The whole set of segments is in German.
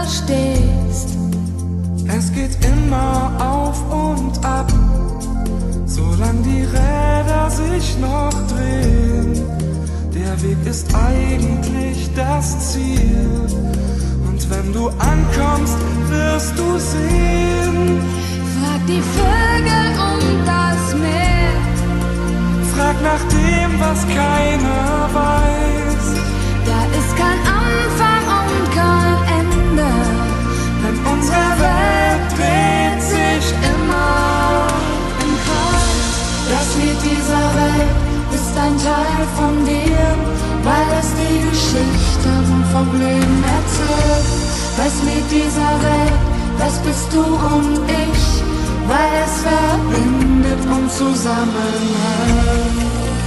stehst. Es geht immer auf und ab, solange die Räder sich noch drehen. Der Weg ist eigentlich das Ziel, und wenn du ankommst, wirst du sehen. Frag die Vögel und das Meer, frag nach dem, was keiner weiß. Da ist kein Anfang und kein Ende, denn unsere Welt dreht sich immer im Kreis. das Lied dieser Welt ist ein Teil von dir, weil es die Geschichten vom Leben erzählt. Das Lied dieser Welt, das bist du und ich, weil es verbindet und zusammenhält.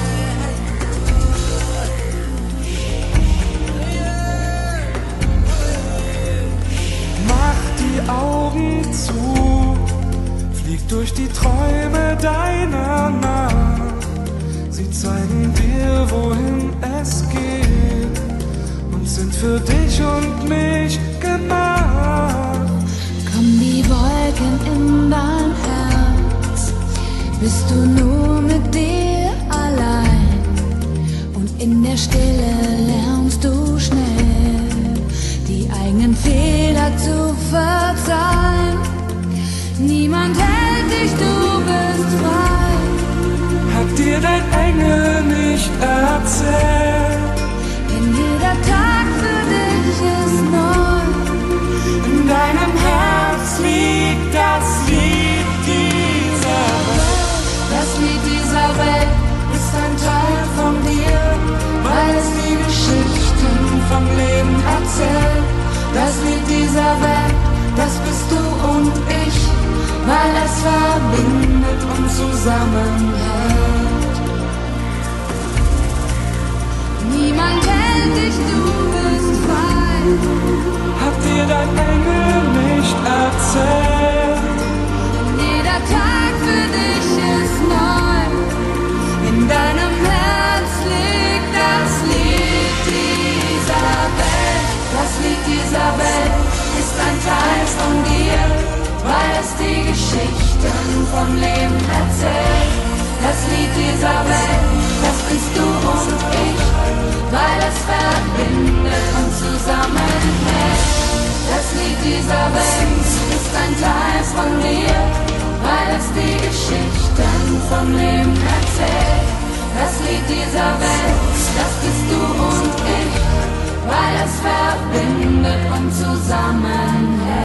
Mach die Augen zu, flieg durch die Träume deiner Nacht. Sie zeigen dir, wohin es geht, und sind für dich und mich gemacht. Komm die Wolken in dein Herz, bist du nur mit dir allein, und in der Stille lernst du schnell, die eigenen Fehler zu verzeihen. Niemand hält dich, du bist frei. Hat dir dein Engel nicht erzählt? Denn jeder Tag für dich ist neu. In deinem Herz liegt das Lied dieser Welt. Das Lied dieser Welt ist ein Teil von dir, weil es die Geschichten vom Leben erzählt. Das Lied dieser Welt, das bist du und ich, weil es verbindet und zusammenhält. Niemand hält dich, du bist frei. Hat dir dein Engel nicht erzählt? Jeder Tag für dich ist neu. In deinem Herz liegt das Lied dieser Welt. Das Lied dieser Welt ist ein Teil von dir, weil es die Geschichten vom Leben erzählt. Das Lied dieser Welt, das bist du und ich, weil es verbindet und zusammenhält. Das Lied dieser Welt ist ein Teil von dir, weil es die Geschichten vom Leben erzählt. Das Lied dieser Welt, das bist du und ich, weil es verbindet und zusammenhält.